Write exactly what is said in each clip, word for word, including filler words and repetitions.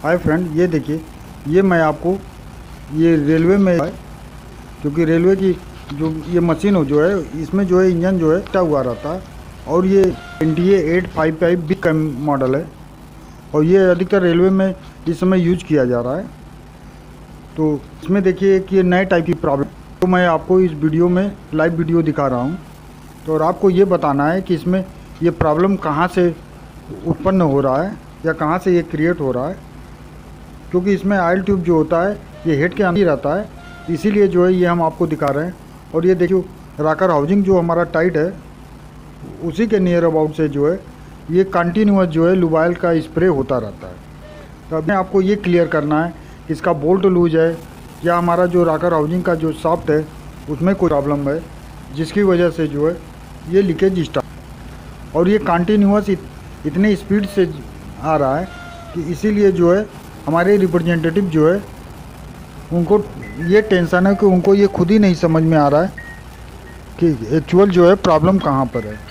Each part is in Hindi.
हाय फ्रेंड, ये देखिए, ये मैं आपको ये रेलवे में, क्योंकि रेलवे की जो ये मशीन हो जो है, इसमें जो है इंजन जो है टूटा हुआ रहता है और ये N T A eight five five B का मॉडल है और ये अधिकतर रेलवे में इस समय यूज किया जा रहा है। तो इसमें देखिए कि ये नए टाइप की प्रॉब्लम, तो मैं आपको इस वीडियो में लाइव वीडियो दिखा रहा हूँ। तो और आपको ये बताना है कि इसमें ये प्रॉब्लम कहाँ से उत्पन्न हो रहा है या कहाँ से ये क्रिएट हो रहा है, क्योंकि इसमें ऑयल ट्यूब जो होता है ये हेड के अंदर ही रहता है, इसीलिए जो है ये हम आपको दिखा रहे हैं। और ये देखिए रॉकर हाउसिंग जो हमारा टाइट है उसी के नियर अबाउट से जो है ये कंटिन्यूअस जो है लुबाइल का स्प्रे होता रहता है। तो अब आपको ये क्लियर करना है कि इसका बोल्ट लूज है या हमारा जो रॉकर हाउसिंग का जो सॉफ्ट है उसमें कोई प्रॉब्लम है जिसकी वजह से जो है ये लीकेज स्टार्ट, और ये कंटिन्यूअस इत, इतने स्पीड से आ रहा है कि इसीलिए जो है हमारे रिप्रेजेंटेटिव जो है उनको ये टेंशन है कि उनको ये खुद ही नहीं समझ में आ रहा है कि एक्चुअल जो है प्रॉब्लम कहाँ पर है।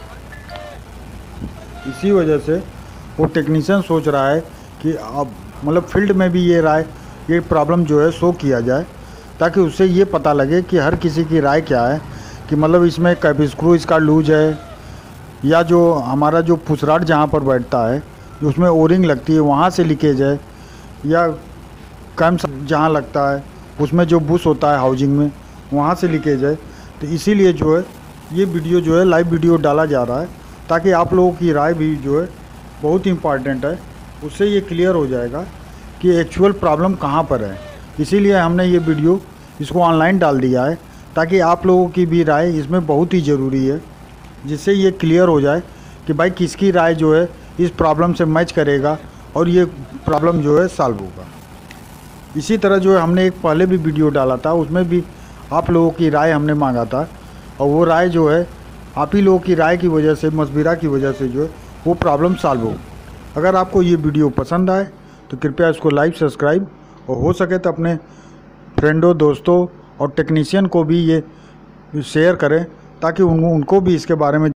इसी वजह से वो टेक्नीशियन सोच रहा है कि अब मतलब फील्ड में भी ये राय ये प्रॉब्लम जो है शो किया जाए, ताकि उससे ये पता लगे कि हर किसी की राय क्या है, कि मतलब इसमें कैप स्क्रू इसका लूज है या जो हमारा जो फुसराट जहाँ पर बैठता है उसमें ओरिंग लगती है वहाँ से लीकेज है, या कैम जहाँ लगता है उसमें जो बुश होता है हाउसिंग में वहाँ से लीकेज है। तो इसीलिए जो है ये वीडियो जो है लाइव वीडियो डाला जा रहा है, ताकि आप लोगों की राय भी जो है बहुत इंपॉर्टेंट है, उससे ये क्लियर हो जाएगा कि एक्चुअल प्रॉब्लम कहाँ पर है। इसीलिए हमने ये वीडियो इसको ऑनलाइन डाल दिया है, ताकि आप लोगों की भी राय इसमें बहुत ही ज़रूरी है, जिससे ये क्लियर हो जाए कि भाई किसकी राय जो है इस प्रॉब्लम से मैच करेगा और ये प्रॉब्लम जो है सॉल्व होगा। इसी तरह जो है हमने एक पहले भी वीडियो डाला था, उसमें भी आप लोगों की राय हमने मांगा था, और वो राय जो है आप ही लोगों की राय की वजह से, मशविरा की वजह से जो है वो प्रॉब्लम सॉल्व हो। अगर आपको ये वीडियो पसंद आए तो कृपया इसको लाइक, सब्सक्राइब और हो सके तो अपने फ्रेंडों, दोस्तों और टेक्नीशियन को भी ये शेयर करें, ताकि उन, उनको भी इसके बारे में